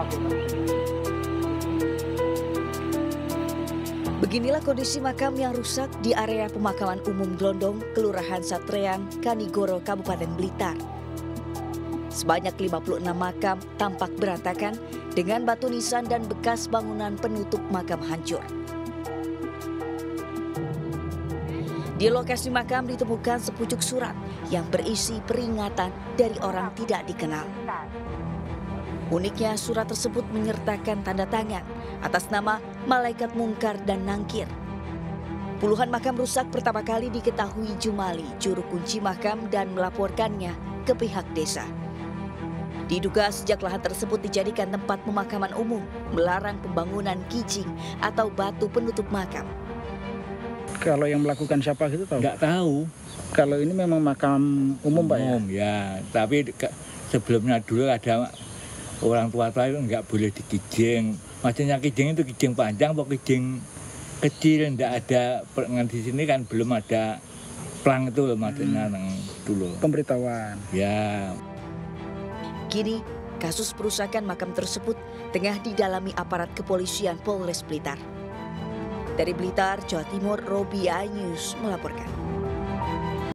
Beginilah kondisi makam yang rusak di area pemakaman umum Glondong, Kelurahan Satrean, Kanigoro, Kabupaten Blitar. Sebanyak 56 makam tampak berantakan dengan batu nisan dan bekas bangunan penutup makam hancur. Di lokasi makam ditemukan sepucuk surat yang berisi peringatan dari orang tidak dikenal. Uniknya surat tersebut menyertakan tanda tangan atas nama Malaikat Mungkar dan Nangkir. Puluhan makam rusak pertama kali diketahui Jumali, juru kunci makam, dan melaporkannya ke pihak desa. Diduga sejak lahan tersebut dijadikan tempat pemakaman umum, melarang pembangunan kijing atau batu penutup makam. Kalau yang melakukan siapa gitu tahu? Nggak tahu. Kalau ini memang makam umum Pak ya? Umum ya, tapi sebelumnya dulu ada orang tua-tua itu nggak boleh dikijing. Maksudnya kijing itu kijing panjang atau kijing kecil, nggak ada. Di sini kan belum ada plang itu loh maksudnya dulu. Pemberitahuan. Ya. Kini, kasus perusakan makam tersebut tengah didalami aparat kepolisian Polres Blitar. Dari Blitar, Jawa Timur, Robi News melaporkan.